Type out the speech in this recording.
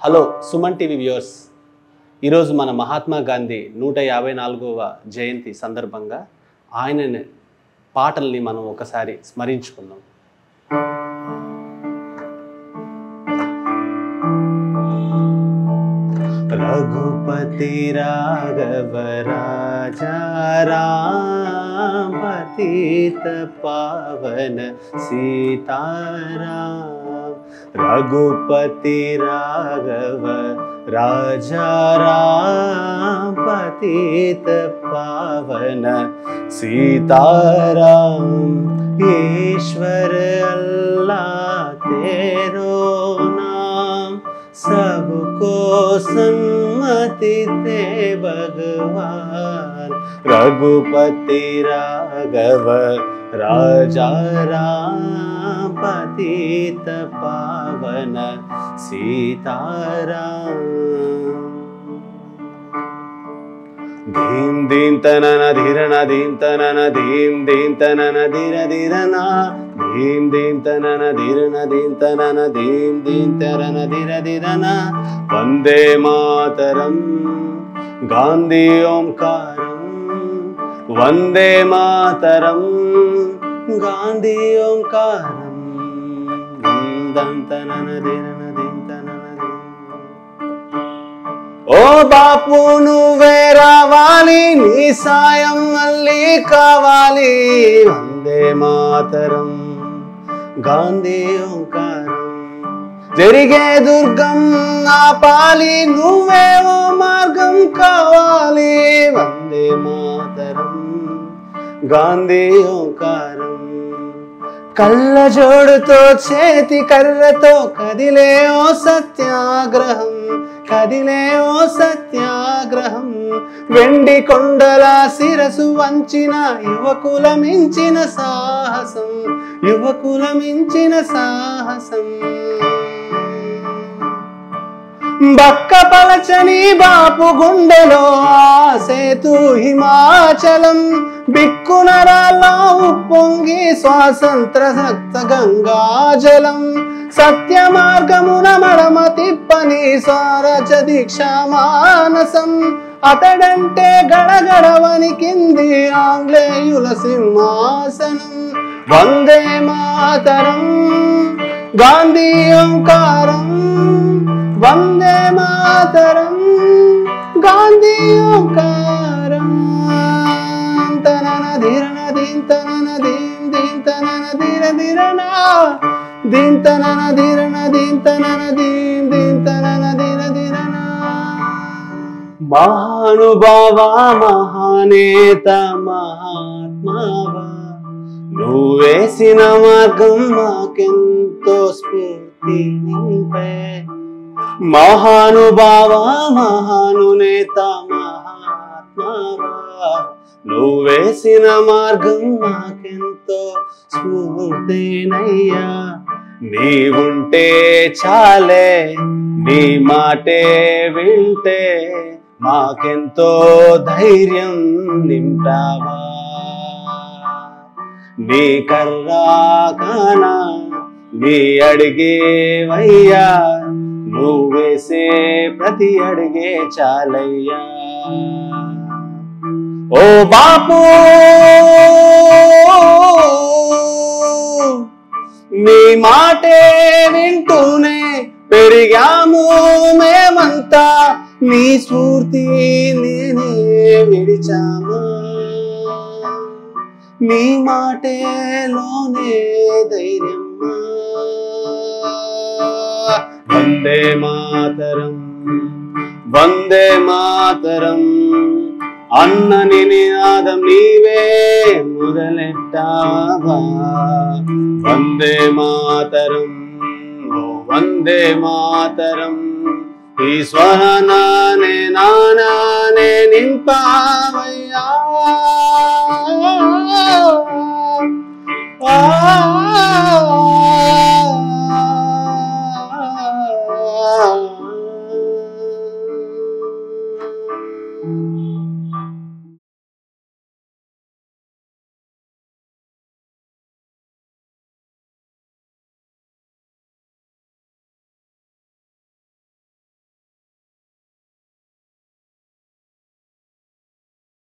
Hello Suman TV viewers, ఈరోజు మన మహాత్మా గాంధీ 154వ జయంతి సందర్భంగా ఆయన పాటల్ని మనం ఒకసారి స్మరించుకుందాం. రఘుపతి రాఘవ రాజా రామ పతిత పావన సీతారామ. రఘుపతి రాఘవ రాజా రామ పతిత పావన सीताराम. ईश्वर अल्लाह तेरो नाम, सबको सम्मति दे भगवान. रघुपति राघव राजा राम पतित पावन सीताराम. धीम दीन तनन धीरन दीन तनन धीम दीन तनन धीर धीरना. धीम दीन तनन धीरन दीन तनन धीम दीन तनन धीर धीरना. वंदे मातरम गांधी ओंकारम. वंदे मातरम गांधी ओंकारम. दं तनन धीरन दीन तनन. ఓ బాపు నువ్వే రావాలి, నీ సాయం మళ్ళీ కావాలి. వందే మాతరం గాంధీ ఓంకారం. జరిగే దుర్గం ఆపాలి, నువ్వేమో మార్గం కావాలి. వందే మాతరం గాంధీ ఓంకారం. కళ్ళ జోడుతో చేతి కర్రతో కదిలే ఓ సత్యాగ్రహం, కదిలే ఓ సత్యాగ్రహం. వెండి కొండల శిరసు వంచిన యువకుల మించిన సాహసం, యువకుల మించిన సాహసం. బక్క పలచని బాపు గుండెలో సేతు హిమాచలం. బిక్కునరాల్లో ఉప్పొంగి స్వాతంత్ర సక్త గంగాజలం. సత్య మార్గమున మడమ తిప్పని స్వరాజ దీక్ష మానసం. అతడంటే గడగడ వణికింది ఆంగ్లేయుల సింహాసనం. వందే మాతరం గాంధీ ఓంకారం. వందే మాతరం గాంధీ ఓంకారం. తనన ధీరన దీన్ తనన దీన్ దీన్ తనన ధీర ధీరనా. దీన్ తనన ధీరన దీన్ తనన దీన్ దీన్ తనన ధీర ధీరనా. మహానుభావ మహానేత మహాత్మావా, నువ్వేసిన మార్గం మాకెంతో స్ఫూర్తి నింపే. మహానుభావ మహానునేత మహాత్మావా, నువ్వేసిన మార్గం మాకెంతో స్ఫూర్తినయ్యా. నీవుంటే చాలే, నీ మాటే వింటే మాకెంతో ధైర్యం నింపావా. నీ కర్రా కానా నీ అడిగేవయ్యా, నువ్వేసే ప్రతి అడిగే చాలయ్యా. ఓ బాపు నీ మాటే వింటూనే పెరిగాము మేమంతా. నీ స్ఫూర్తి నేనే విడిచామా, నీ మాటేలోనే ధైర్యమ్మా. వందే మాతరం వందే మాతరం అన్నని నినాదం నీవే మొదలెట్టావా. వందే మాతరం ఓ వందే మాతరం. ఈ స్వరానే నానానే నింపావయ్యా. ఆ